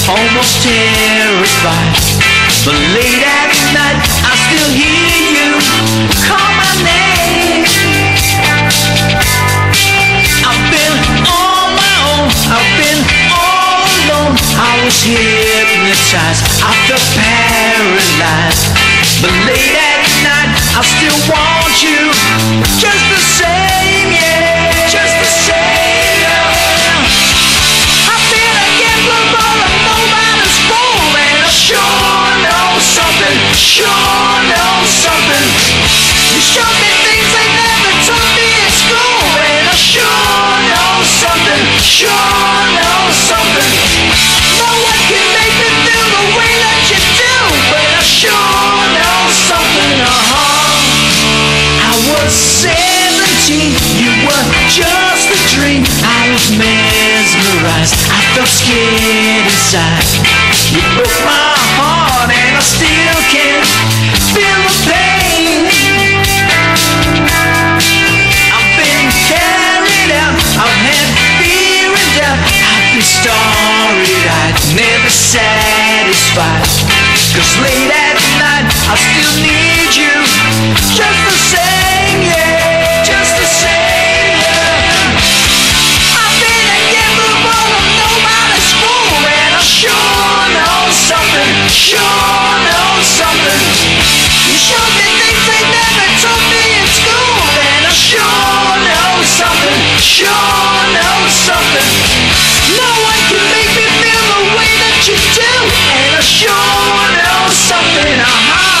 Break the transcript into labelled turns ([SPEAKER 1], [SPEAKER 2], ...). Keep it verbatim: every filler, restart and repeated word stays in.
[SPEAKER 1] almost terrified. But late at night I still hear you call my name. I've been on my own, I've been all alone. I was hypnotized, I felt paralyzed. But late at night I still want you, just the same, yeah, just the same, yeah. I've been a gambler, but I'm nobody's fool, and I sure know something, sure know something. You showed me things they never taught me in school, and I sure know something, sure know something. No one can make me feel the way that you do, but I sure know something, uh-huh. I was seventeen, you were just a dream. I was mesmerized, I felt scared inside. You broke my heart and I still can't feel the pain. I've been carried out, I've had fear and doubt. I've been starry-eyed, never satisfied. Cause late at night I still need you, just the same, yeah, just the same, yeah. I've been a gambler, but I'm nobody's fool, and I sure know something, sure know something. You showed me things they never taught me in school, and I sure know something, sure know something. No one can make me feel the way that you do, and I sure know something, uh-huh.